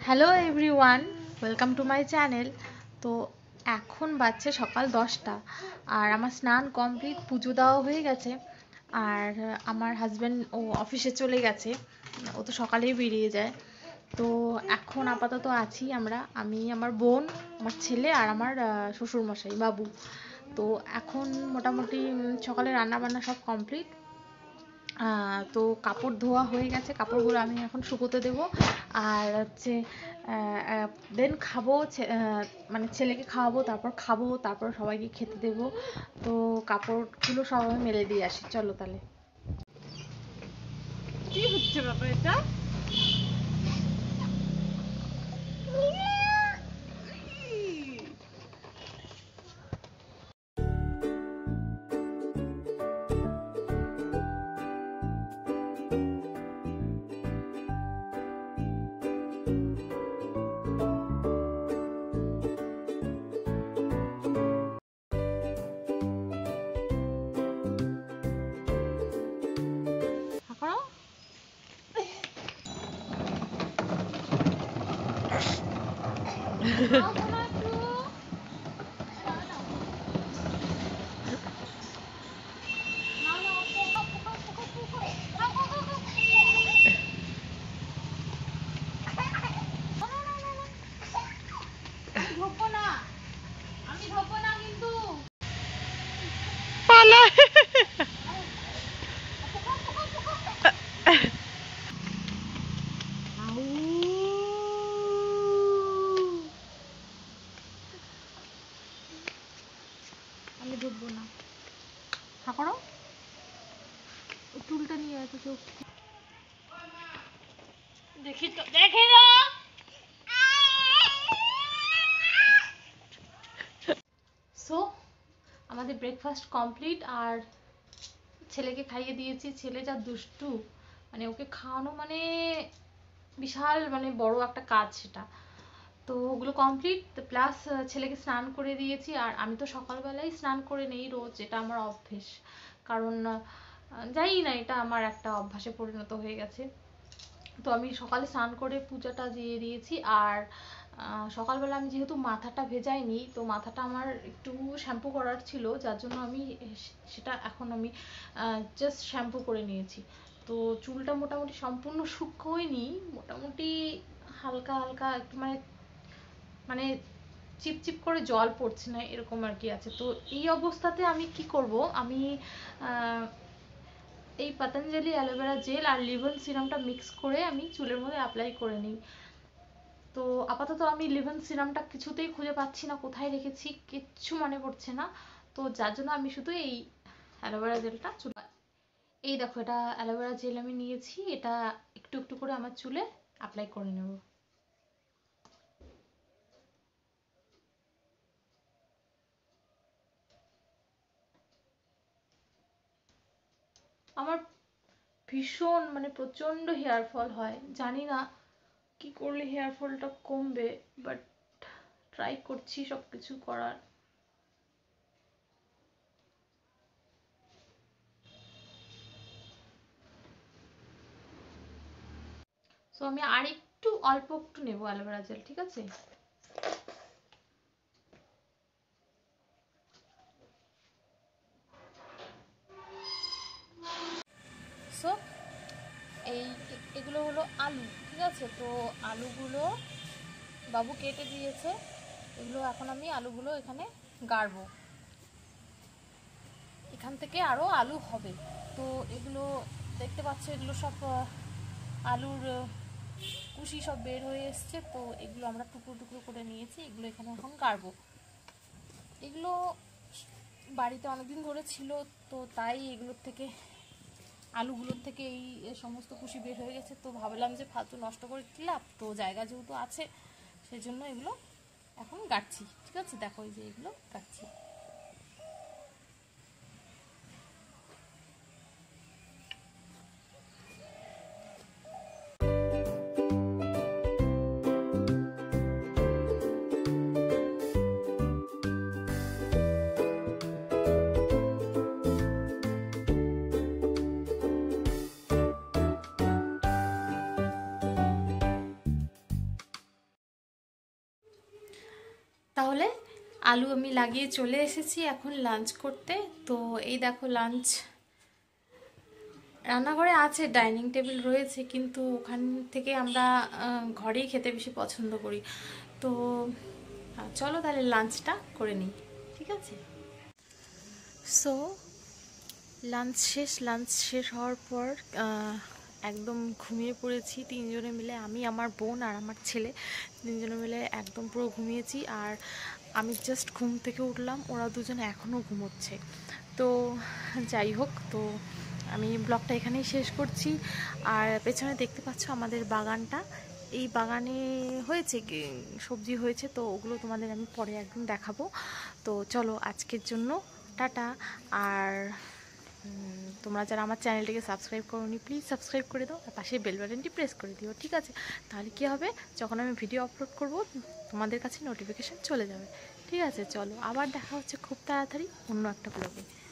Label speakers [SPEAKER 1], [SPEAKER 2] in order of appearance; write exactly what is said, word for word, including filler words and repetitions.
[SPEAKER 1] Hello everyone, welcome to my channel. তো এখন বাজছে সকাল দশটা আর আমার স্নান কমপ্লিট, পুজো দেওয়া হয়ে গেছে। আর আমার হাজব্যান্ড ও অফিসে চলে গেছে, ও তো সকালেই বেরিয়ে যায়। তো এখন আপাতত আছি আমরা, আমি, আমার বোন, আমার ছেলে আর আমার শ্বশুরমশাই বাবু। তো এখন মোটামুটি সকালে রান্না বান্না সব কমপ্লিট। তো কাপড় ধোয়া হয়ে গেছে, কাপড়গুলো আমি এখন শুকোতে দেবো। আর হচ্ছে দেন খাবো, মানে ছেলেকে খাওয়াবো, তারপর খাবো, তারপর সবাইকে খেতে দেবো। তো কাপড়গুলো সব আমি মেলে দিয়ে আসি, চলো তাহলে। কি হচ্ছে বাবা এটা? আমি ঢুকবো না, করো চুলটা নিয়ে এত চোখ দেখি তো, দেখে না। সো আমাদের ব্রেকফাস্ট কমপ্লিট আর ছেলেকে খাইয়ে দিয়েছি। ছেলে যা দুষ্টু, মানে ওকে খাওয়ানো মানে বিশাল মানে বড় একটা কাজ সেটা। তো ওগুলো কমপ্লিট, প্লাস ছেলেকে স্নান করে দিয়েছি। আর আমি তো সকালবেলায় স্নান করে নেই রোজ, এটা আমার অভ্যেস। কারণ জানি না, এটা আমার একটা অভ্যাসে পরিণত হয়ে গেছে। তো আমি সকালে স্নান করে পূজাটা দিয়ে দিয়েছি। আর সকালবেলা আমি যেহেতু মাথাটা ভেজাইনি, তো মাথাটা আমার একটু শ্যাম্পু করার ছিল, যার জন্য আমি সেটা এখন আমি জাস্ট শ্যাম্পু করে নিয়েছি। তো চুলটা মোটামুটি সম্পূর্ণ শুকোয়নি, মোটামুটি হালকা হালকা একটু মানে মানে চিপচিপ করে জল পড়ছে না, এরকম আর কি আছে। তো এই অবস্থাতে আমি কি করব, আমি এই পতঞ্জলি অ্যালোভেরা জেল আর লিভন সিরামটা মিক্স করে আমি চুলের মধ্যে অ্যাপ্লাই করে নিই। তো আপাতত আমি লিভন সিরামটা কিছুতেই খুঁজে পাচ্ছি না, কোথায় রেখেছি কিচ্ছু মনে পড়ছে না। তো যার জন্য আমি শুধু এই অ্যালোভেরা জেলটা চুল, এই দেখো এটা অ্যালোভেরা জেল আমি নিয়েছি, এটা একটু একটু করে আমার চুলে অ্যাপ্লাই করে নেব। আমার ভীষণ মানে প্রচণ্ড হেয়ার ফল হয়, জানি না কি করলে হেয়ার ফলটা কমবে, বাট ট্রাই করছি সব কিছু করার। সো আমি আর একটু অল্প একটু নেবো অ্যালোভেরা জেল, ঠিক আছে? সো এই এগুলো হলো আলু, ঠিক আছে? তো আলুগুলো বাবু কেটে দিয়েছে, এগুলো এখন আমি আলুগুলো এখানে গাড়বো। এখান থেকে আরও আলু হবে। তো এগুলো দেখতে পাচ্ছ, এগুলো সব আলুর কুশি সব বের হয়ে এসছে। তো এগুলো আমরা টুকরো টুকরো করে নিয়েছি, এগুলো এখানে এখন গাড়বো। এগুলো বাড়িতে অনেকদিন ধরে ছিল, তো তাই এগুলোর থেকে আলুগুলোর থেকে এই সমস্ত কুশি বের হয়ে গেছে। তো ভাবলাম যে ফালতু নষ্ট করে দিলাম, তো জায়গা যেহেতু আছে সেই জন্য এগুলো এখন গাড়ছি, ঠিক আছে? দেখো এই যে এগুলো গাড়ছি। তাহলে আলু আমি লাগিয়ে চলে এসেছি এখন লাঞ্চ করতে। তো এই দেখো লাঞ্চ, রান্নাঘরে আছে, ডাইনিং টেবিল রয়েছে, কিন্তু ওখান থেকে আমরা ঘরেই খেতে বেশি পছন্দ করি। তো চলো তাহলে লাঞ্চটা করে নিই, ঠিক আছে? সো লাঞ্চ শেষ। লাঞ্চ শেষ হওয়ার পর একদম ঘুমিয়ে পড়েছি তিনজনে মিলে, আমি, আমার বোন আর আমার ছেলে, তিনজনে মিলে একদম পুরো ঘুমিয়েছি। আর আমি জাস্ট ঘুম থেকে উঠলাম, ওরা দুজনে এখনও ঘুমোচ্ছে। তো যাই হোক, তো আমি ব্লগটা এখানেই শেষ করছি। আর পেছনে দেখতে পাচ্ছ আমাদের বাগানটা, এই বাগানে হয়েছে সবজি হয়েছে, তো ওগুলো তোমাদের আমি পরে একদিন দেখাবো। তো চলো আজকের জন্য টাটা। আর তোমরা যারা আমার চ্যানেলটিকে সাবস্ক্রাইব করোনি প্লিজ সাবস্ক্রাইব করে দাও, আর পাশে বেল বাটনটি প্রেস করে দিও, ঠিক আছে? তাহলে কী হবে, যখন আমি ভিডিও আপলোড করব তোমাদের কাছে নোটিফিকেশান চলে যাবে, ঠিক আছে? চলো আবার দেখা হচ্ছে খুব তাড়াতাড়ি অন্য একটা ব্লগে।